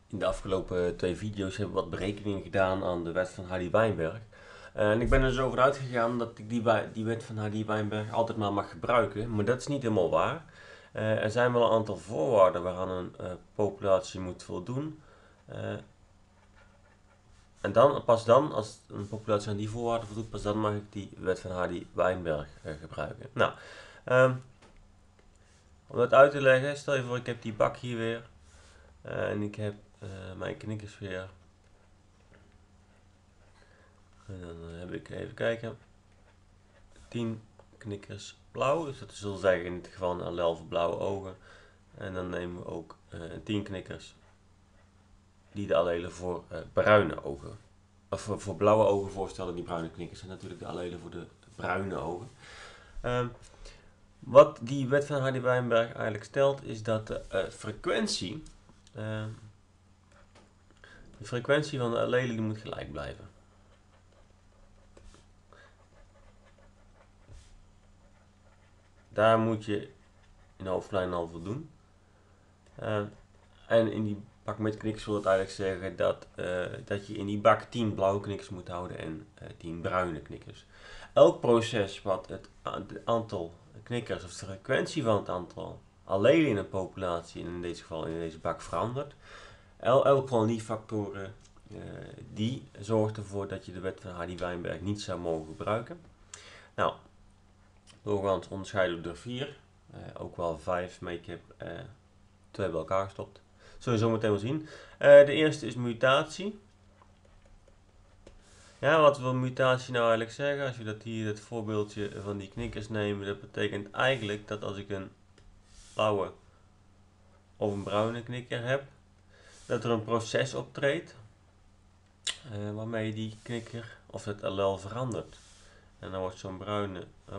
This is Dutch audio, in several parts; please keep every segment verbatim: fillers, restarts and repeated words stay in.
In de afgelopen twee video's heb ik wat berekeningen gedaan aan de wet van Hardy-Weinberg. Uh, en ik ben er dus over uitgegaan dat ik die, die wet van Hardy-Weinberg altijd maar mag gebruiken. Maar dat is niet helemaal waar. Uh, er zijn wel een aantal voorwaarden waaraan een uh, populatie moet voldoen. Uh, en dan, pas dan, als een populatie aan die voorwaarden voldoet, pas dan mag ik die wet van Hardy-Weinberg uh, gebruiken. Nou, um, om dat uit te leggen, stel je voor ik heb die bak hier weer. Uh, en ik heb uh, mijn knikkers weer. En dan heb ik, even kijken, tien knikkers blauw. Dus dat wil zeggen in dit geval een allel voor blauwe ogen. En dan nemen we ook uh, tien knikkers die de allelen voor uh, bruine ogen. Of voor, voor blauwe ogen voorstellen, die bruine knikkers. En natuurlijk de allelen voor de, de bruine ogen. Um, wat die wet van Hardy-Weinberg eigenlijk stelt, is dat de uh, frequentie, uh, de frequentie van de allelen die moet gelijk blijven. Daar moet je in de hoofdlijn al voldoen. Uh, en in die bak met knikkers wil het eigenlijk zeggen dat, uh, dat je in die bak tien blauwe knikkers moet houden en uh, tien bruine knikkers. Elk proces wat het, het aantal knikkers of de frequentie van het aantal allelen in een populatie, en in deze geval in deze bak, verandert. El, elk van die factoren uh, die zorgt ervoor dat je de wet van Hardy-Weinberg niet zou mogen gebruiken. Nou, doorgaans onderscheiden we er vier. Uh, ook wel vijf, maar ik heb uh, twee bij elkaar gestopt. Zullen we zo meteen wel zien. Uh, de eerste is mutatie. Ja, wat wil mutatie nou eigenlijk zeggen? Als je dat hier, het voorbeeldje van die knikkers neemt, dat betekent eigenlijk dat als ik een blauwe of een bruine knikker heb, dat er een proces optreedt uh, waarmee die knikker of het allel verandert. En dan wordt zo'n bruine... Oh.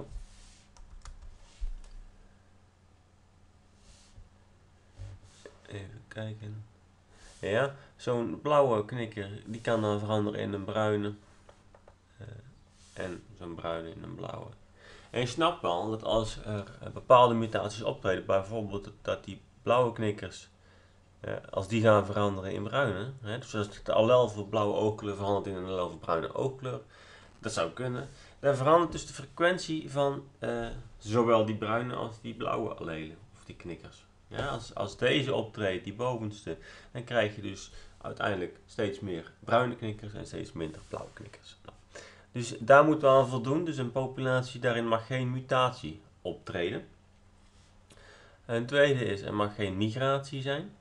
Even kijken. Ja, zo'n blauwe knikker die kan dan veranderen in een bruine. Uh, en zo'n bruine in een blauwe. En je snapt wel dat als er uh, bepaalde mutaties optreden, bijvoorbeeld dat die blauwe knikkers, uh, als die gaan veranderen in bruine, hè, dus als het allel voor blauwe oogkleur verandert in een allel voor bruine oogkleur, dat zou kunnen. Dan verandert dus de frequentie van uh, zowel die bruine als die blauwe allelen, of die knikkers. Ja, als, als deze optreedt, die bovenste, dan krijg je dus uiteindelijk steeds meer bruine knikkers en steeds minder blauwe knikkers. Nou, dus daar moeten we aan voldoen. Dus een populatie, daarin mag geen mutatie optreden. Een tweede is, er mag geen migratie zijn.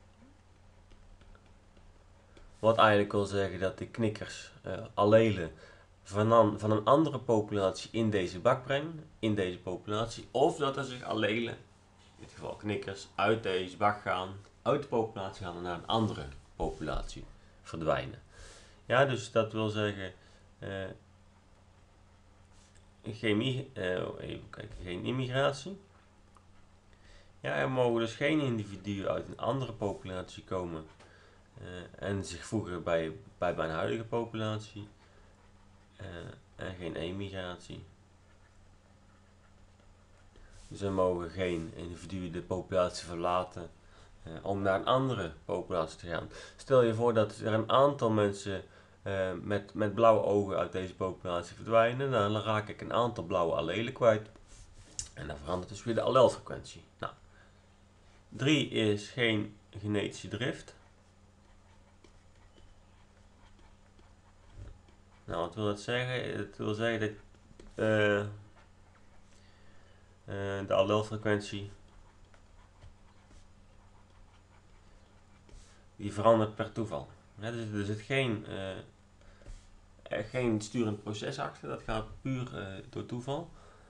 Wat eigenlijk wil zeggen dat de knikkers, uh, allelen, van een, van een andere populatie in deze bak brengen, in deze populatie. Of dat er zich allelen, in dit geval knikkers, uit deze bak gaan, uit de populatie gaan en naar een andere populatie verdwijnen. Ja, dus dat wil zeggen, uh, geen, uh, even kijken, geen immigratie. Ja, er mogen dus geen individuen uit een andere populatie komen uh, en zich voegen bij, bij mijn huidige populatie. Uh, en geen emigratie. Dus er mogen geen individuen de populatie verlaten uh, om naar een andere populatie te gaan. Stel je voor dat er een aantal mensen uh, met, met blauwe ogen uit deze populatie verdwijnen. Dan raak ik een aantal blauwe allelen kwijt. En dan verandert dus weer de allelfrequentie. Nou, drie is geen genetische drift. Nou, wat wil dat zeggen? Het wil zeggen dat uh, uh, de allelfrequentie die verandert per toeval. Ja, dus er zit geen, uh, er geen sturend proces achter, dat gaat puur uh, door toeval.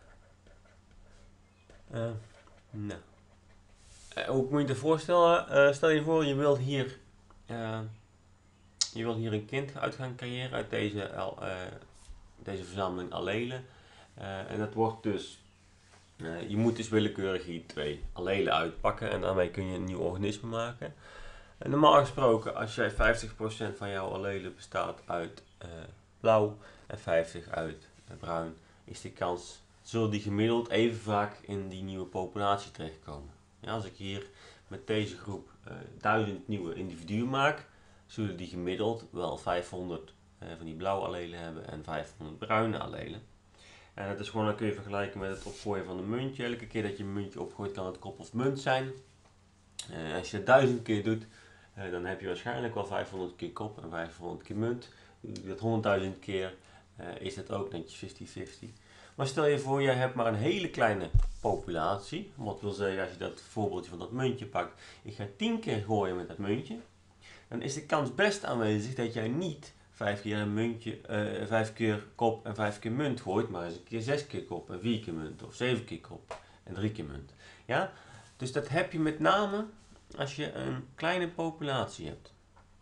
Uh, nou. uh, hoe moet je je voorstellen? Uh, stel je voor, je wilt hier, uh, je wilt hier een kind uit gaan creëren uit deze, uh, deze verzameling allelen. Uh, en dat wordt dus, uh, je moet dus willekeurig hier twee allelen uitpakken en daarmee kun je een nieuw organisme maken. En normaal gesproken, als jij vijftig procent van jouw allelen bestaat uit uh, blauw en vijftig procent uit uh, bruin, is de kans, zullen die gemiddeld even vaak in die nieuwe populatie terechtkomen. Ja, als ik hier met deze groep uh, duizend nieuwe individuen maak, zullen die gemiddeld wel vijfhonderd uh, van die blauwe allelen hebben en vijfhonderd bruine allelen. En dat is gewoon, dan kun je vergelijken met het opgooien van een muntje. Elke keer dat je een muntje opgooit kan het kop of munt zijn. Uh, als je het duizend keer doet, uh, dan heb je waarschijnlijk wel vijfhonderd keer kop en vijfhonderd keer munt. Doe je dat honderdduizend keer, uh, is dat ook netjes vijftig vijftig. Maar stel je voor, jij hebt maar een hele kleine populatie. Wat wil zeggen, als je dat voorbeeldje van dat muntje pakt, ik ga tien keer gooien met dat muntje. Dan is de kans best aanwezig dat jij niet vijf keer een muntje, uh, vijf keer kop en vijf keer munt gooit, maar eens een keer zes keer kop en vier keer munt, of zeven keer kop en drie keer munt. Ja? Dus dat heb je met name als je een kleine populatie hebt.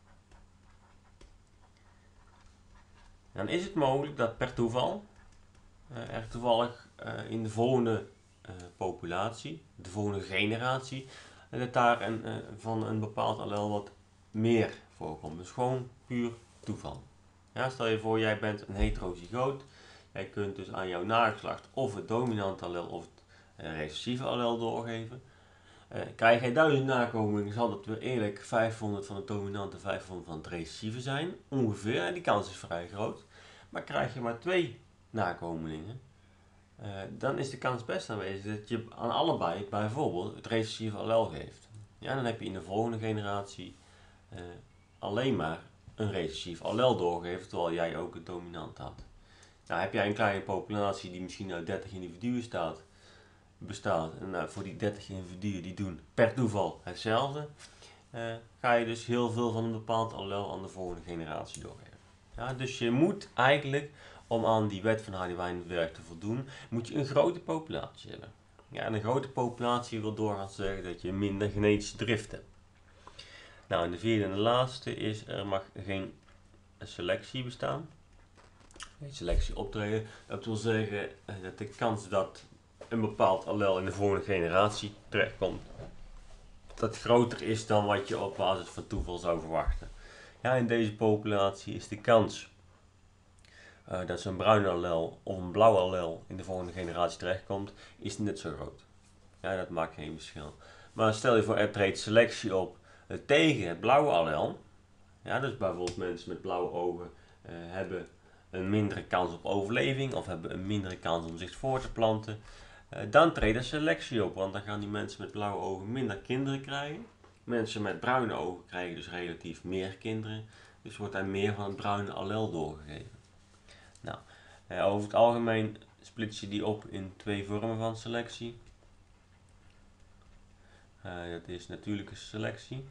Dan is het mogelijk dat per toeval uh, er toevallig uh, in de volgende uh, populatie, de volgende generatie, uh, dat daar een, uh, van een bepaald allel wat meer voorkomt. Dus gewoon puur toeval. Ja, stel je voor, jij bent een heterozygoot. Jij kunt dus aan jouw nageslacht of het dominante allel of het uh, recessieve allel doorgeven. Uh, krijg jij duizend nakomelingen, zal het weer eerlijk vijfhonderd van het dominante en vijfhonderd van het recessieve zijn. Ongeveer, en die kans is vrij groot. Maar krijg je maar twee nakomelingen, uh, dan is de kans best aanwezig dat je aan allebei bijvoorbeeld het recessieve allel geeft. Ja, dan heb je in de volgende generatie uh, alleen maar een recessief allel doorgegeven, terwijl jij ook het dominant had. Nou, heb jij een kleine populatie die misschien uit dertig individuen staat, bestaat, en uh, voor die dertig individuen die doen per toeval hetzelfde, uh, ga je dus heel veel van een bepaald allel aan de volgende generatie doorgeven. Ja, dus je moet eigenlijk, om aan die wet van Hardy-Weinberg te voldoen, moet je een grote populatie hebben. Ja, en een grote populatie wil doorgaans zeggen dat je minder genetische drift hebt. Nou, en de vierde en de laatste is, er mag geen selectie bestaan. Geen selectie optreden. Dat wil zeggen dat de kans dat een bepaald allel in de volgende generatie terechtkomt, dat groter is dan wat je op basis van toeval zou verwachten. Ja, in deze populatie is de kans uh, dat zo'n bruin allel of een blauw allel in de volgende generatie terechtkomt, is net zo groot. Ja, dat maakt geen verschil. Maar stel je voor, er treedt selectie op uh, tegen het blauwe allel. Ja, dus bijvoorbeeld mensen met blauwe ogen uh, hebben een mindere kans op overleving of hebben een mindere kans om zich voor te planten. Uh, dan treedt er selectie op, want dan gaan die mensen met blauwe ogen minder kinderen krijgen. Mensen met bruine ogen krijgen dus relatief meer kinderen. Dus wordt er meer van het bruine allel doorgegeven. Nou, uh, over het algemeen splits je die op in twee vormen van selectie. Uh, dat is natuurlijke selectie.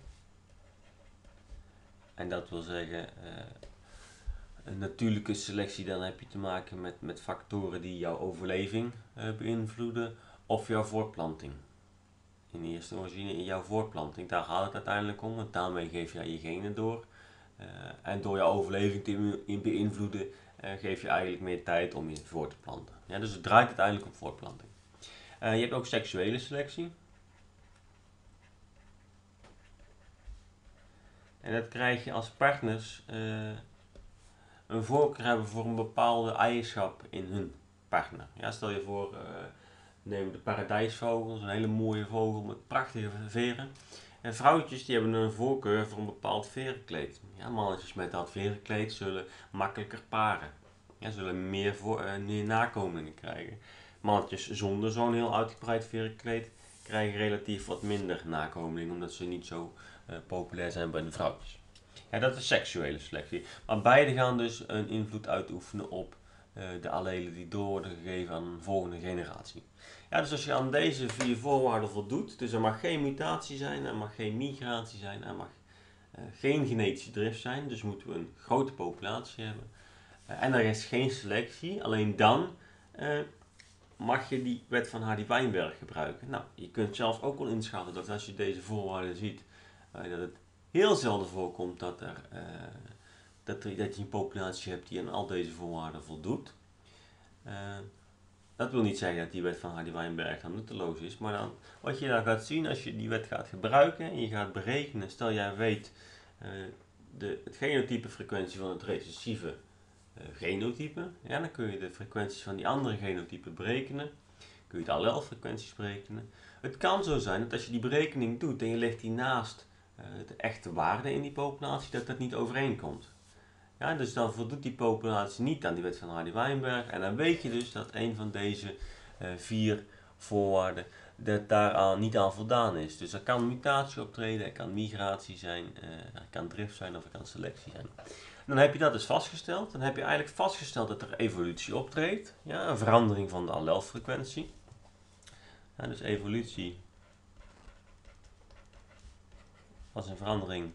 En dat wil zeggen, uh, een natuurlijke selectie, dan heb je te maken met, met factoren die jouw overleving uh, beïnvloeden of jouw voortplanting. In eerste origine in jouw voortplanting, daar gaat het uiteindelijk om, want daarmee geef je je genen door. Uh, en door jouw overleving te in beïnvloeden, uh, geef je eigenlijk meer tijd om je voor te planten. Ja, dus het draait uiteindelijk om voortplanting. Uh, je hebt ook seksuele selectie. En dat krijg je als partners uh, een voorkeur hebben voor een bepaalde eigenschap in hun partner. Ja, stel je voor, uh, neem de paradijsvogel, een hele mooie vogel met prachtige veren. En vrouwtjes die hebben een voorkeur voor een bepaald verenkleed. Ja, mannetjes met dat verenkleed zullen makkelijker paren. Ja, zullen meer, voor, uh, meer nakomelingen krijgen. Mannetjes zonder zo'n heel uitgebreid verenkleed krijgen relatief wat minder nakomelingen, omdat ze niet zo uh, populair zijn bij de vrouwtjes. Ja, dat is seksuele selectie. Maar beide gaan dus een invloed uitoefenen op uh, de allelen die door worden gegeven aan een volgende generatie. Ja, dus als je aan deze vier voorwaarden voldoet, dus er mag geen mutatie zijn, er mag geen migratie zijn, er mag uh, geen genetische drift zijn, dus moeten we een grote populatie hebben. Uh, en er is geen selectie, alleen dan uh, mag je die wet van Hardy-Weinberg gebruiken. Nou, je kunt zelf ook wel inschatten dat als je deze voorwaarden ziet, uh, dat het heel zelden voorkomt dat, er, uh, dat, er, dat je een populatie hebt die aan al deze voorwaarden voldoet. Uh, dat wil niet zeggen dat die wet van Hardy-Weinberg dan nutteloos is, maar dan, wat je dan gaat zien als je die wet gaat gebruiken en je gaat berekenen, stel jij weet uh, de, het genotype frequentie van het recessieve uh, genotype, ja, dan kun je de frequenties van die andere genotypen berekenen. kun je de allelfrequenties berekenen. Het kan zo zijn dat als je die berekening doet en je legt die naast uh, de echte waarde in die populatie, dat dat niet overeenkomt. Ja, dus dan voldoet die populatie niet aan die wet van Hardy-Weinberg en dan weet je dus dat een van deze uh, vier voorwaarden dat daaraan niet aan voldaan is. Dus er kan mutatie optreden, er kan migratie zijn, uh, er kan drift zijn of er kan selectie zijn. Dan heb je dat dus vastgesteld. Dan heb je eigenlijk vastgesteld dat er evolutie optreedt. Ja, een verandering van de allelfrequentie. Ja, dus evolutie als een verandering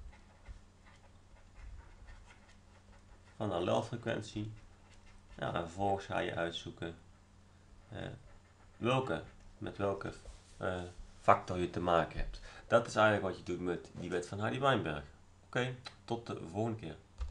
van de allelfrequentie. Ja, en vervolgens ga je uitzoeken uh, welke, met welke uh, factor je te maken hebt. Dat is eigenlijk wat je doet met die wet van Hardy-Weinberg. Oké, okay, tot de volgende keer.